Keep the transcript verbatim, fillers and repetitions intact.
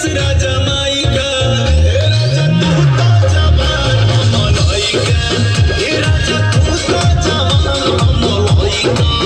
राजा माई का हे राजा तू तो जवान मलाइका हे राजा तू तो जवान मलाइका